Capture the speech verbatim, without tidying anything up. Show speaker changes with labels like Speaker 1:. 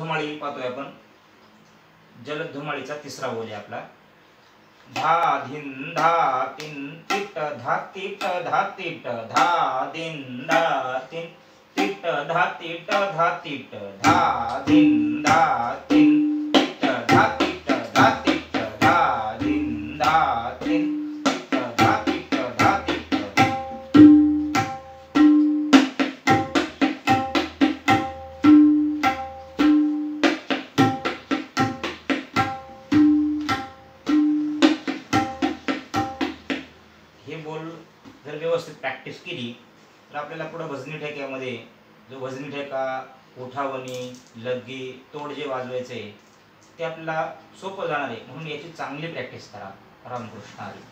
Speaker 1: धुमाळी पाहतोय आपण. जलद धुमाळीचा तिसरा बोल आहे आपला. धा धिन धा तिन तिट धा तिट धा तिट धा दिन धा तिन तिट धा तिट धा तिट धा दिन धा तिन तिट धा तिट धा तिट धा दिन धा तिन तिट धा तिट धा तिट. हे बोल जर व्यवस्थित प्रॅक्टिस केली तर आपल्याला पुढे भजनी ठेक्यामध्ये जो भजनी ठेका, उठावणी, लग्गी, तोड जे वाजवायचे ते आपल्याला सोपं जाणार आहे. म्हणून याची चांगली प्रॅक्टिस करा. रामकृष्ण हरी.